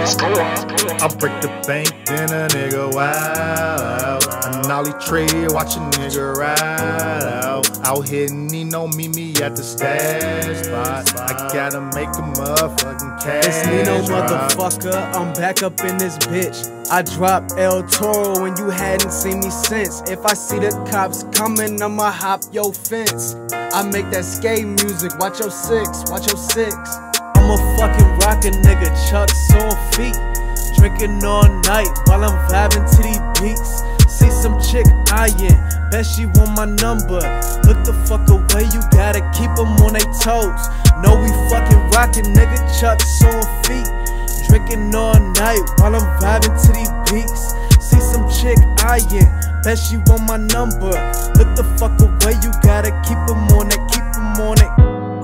I break the bank, then a nigga wild. A nollie trade, watch a nigga ride out. Out here, Nino meet me at the stash spot. I gotta make a motherfucking cash. It's Nino, motherfucker, I'm back up in this bitch. I dropped El Toro when you hadn't seen me since. If I see the cops coming, I'ma hop your fence. I make that skate music, watch your six, watch your six. I'm a fucking rockin' nigga, Chucks on feet. Drinking all night while I'm vibing to these beats. See some chick eyeing, bet she want my number. Look the fuck away, you gotta keep them on they toes. No, we fucking rockin', nigga, Chucks on feet. Drinking all night while I'm vibing to these beats. See some chick eyeing, bet she want my number. Look the fuck away, you gotta keep them on it, keep them on it.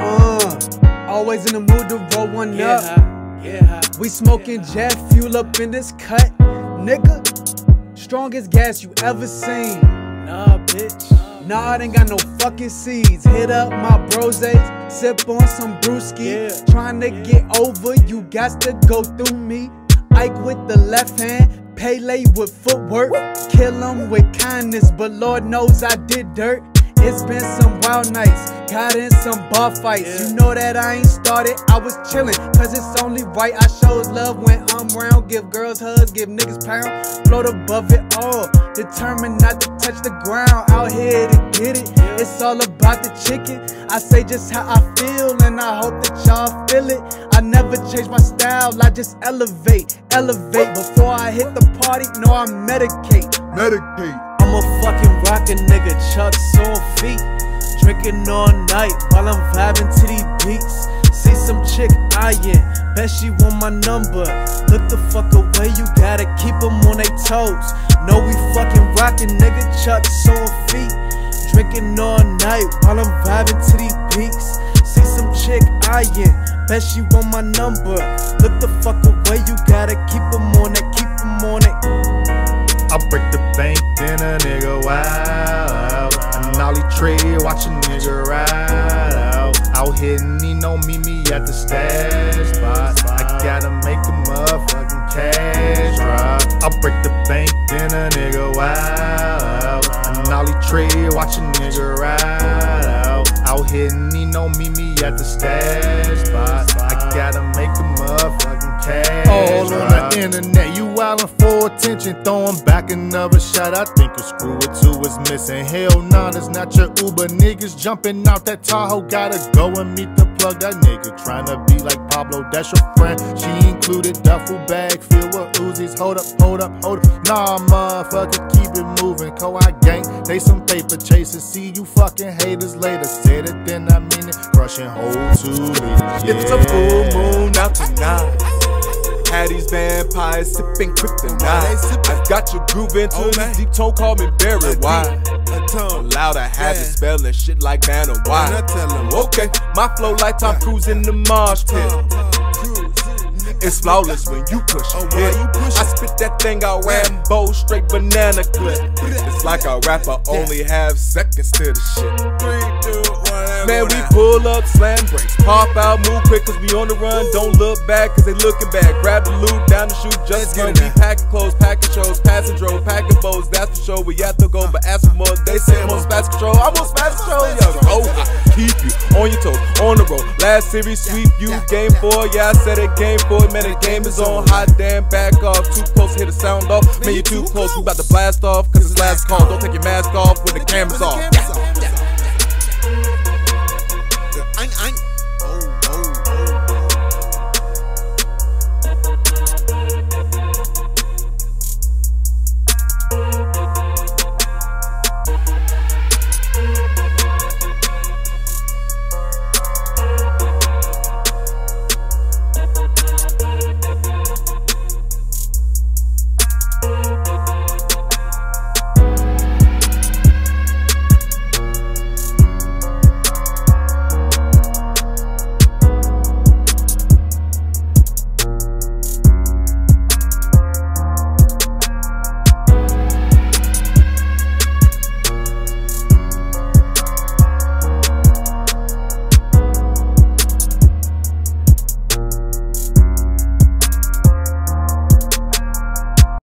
Always in the mood to roll one up. We smoking jet fuel up in this cut, nigga. Strongest gas you ever seen. Nah, bitch. Nah, I ain't got no fucking seeds. Hit up my broses, sip on some brewski. Trying to get over, you got to go through me. Ike with the left hand, Pele with footwork. Kill him with kindness, but Lord knows I did dirt. It's been some wild nights, got in some bar fights. You know that I ain't started, I was chillin', cause it's only right. I shows love when I'm round, give girls hugs, give niggas pound. Float above it all, determined not to touch the ground. Out here to get it, it's all about the chicken. I say just how I feel, and I hope that y'all feel it. I never change my style, I just elevate. Before I hit the party, no, I medicate. I'm a fucking rockin' nigga, Chucks on feet. Drinking all night while I'm vibing to these beats. See some chick eyeing, bet she want my number. Look the fuck away, you gotta keep them on they toes. No, we fucking rockin' nigga, Chucks on feet. Drinking all night while I'm vibing to these beats. See some chick eyeing, bet she want my number. Look the fuck away, you gotta keep them on it, keep them on it. I break the bank, then a nigga wild. A nollie trade, watch a nigga ride out. Out here, Nino meet me at the stash spot. I gotta make a motherfucking cash drop. I break the bank, then a nigga wild. A nollie trade, watch a nigga ride out. Out here, Nino meet me at the stash spot. I gotta make a motherfucking cash all drop. On the internet, you wildin' for attention, throwing back another shot. I think a screw or two is missing. Hell nah, that's not your Uber. Niggas jumping out that Tahoe, gotta go and meet the plug. That nigga tryna be like Pablo, that's your friend. She included duffel bag filled with Uzis. Hold up. Nah, motherfucker, keep it moving. Co-I gang, they some paper chasers. See you fucking haters later. Said it, then I mean it. Crushing whole 2 liters. Yeah. It's a full moon out tonight. Had these vampires sipping kryptonite. I got you grooving to this deep tone, call me Barry White. Loud, I have it spelling shit like Vanna White. Okay, my flow like Tom Cruise in the marsh pit. It's flawless when you push it. I spit that thing out Rambo, straight banana clip. It's like a rapper only have seconds to the shit. Man, we pull up, slam brakes, pop out, move quick cause we on the run. Don't look back cause they looking back. Grab the loot, down the chute, just run. We packing clothes, packing shows, passing drove, packing bows. That's for sure, we have to go, but ask for more. They say I'm on spaz control, I'm on spaz control. Yo, go, I keep you on your toes, on the road. Last series, sweep you, game 4. Yeah, I said it, game 4. Man, the game is on, hot damn, back off. Too close, hear the sound off. Man, you're too close, we about to blast off cause it's last call. Don't take your mask off when the camera's off.